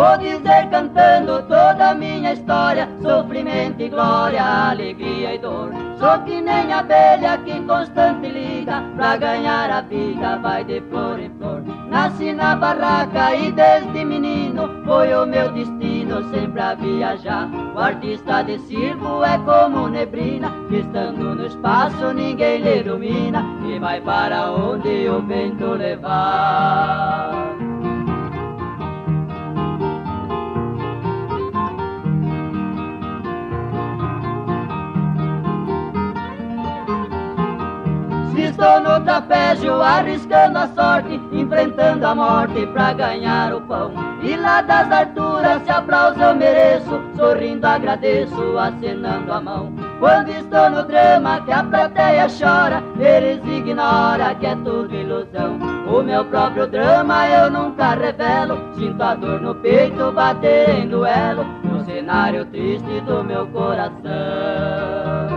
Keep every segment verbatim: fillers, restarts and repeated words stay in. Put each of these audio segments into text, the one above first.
Vou dizer cantando toda a minha história, sofrimento e glória, alegria e dor. Sou que nem abelha que constante liga, pra ganhar a vida vai de flor em flor. Nasci na barraca e desde menino foi o meu destino sempre a viajar. O artista de circo é como neblina, que estando no espaço ninguém lhe ilumina, e vai para onde o vento levar. Estou no trapézio arriscando a sorte, enfrentando a morte pra ganhar o pão. E lá das alturas se aplauso eu mereço, sorrindo agradeço, acenando a mão. Quando estou no drama que a plateia chora, eles ignoram que é tudo ilusão. O meu próprio drama eu nunca revelo, sinto a dor no peito bater em duelo, no cenário triste do meu coração.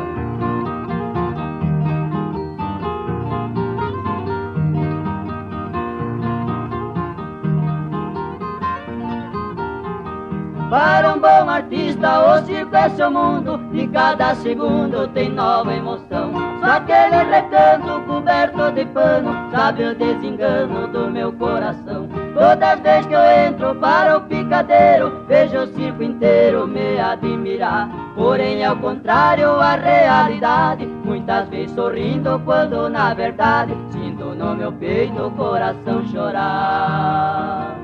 Para um bom artista o circo é seu mundo, e cada segundo tem nova emoção. Só aquele recanto coberto de pano sabe o desengano do meu coração. Todas as vezes que eu entro para o picadeiro, vejo o circo inteiro me admirar. Porém ao contrário a realidade, muitas vezes sorrindo quando na verdade sinto no meu peito o coração chorar.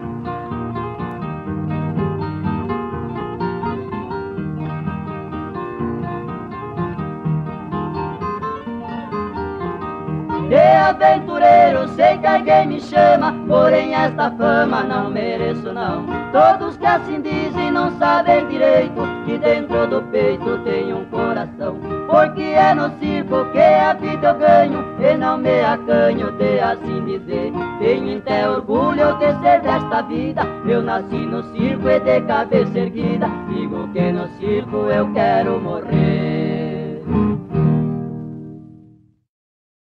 De aventureiro sei que alguém me chama, porém esta fama não mereço não. Todos que assim dizem não sabem direito que dentro do peito tem um coração. Porque é no circo que a vida eu ganho e não me acanho de assim dizer. Tenho até orgulho de ser desta vida, eu nasci no circo e de cabeça erguida, digo que no circo eu quero morrer.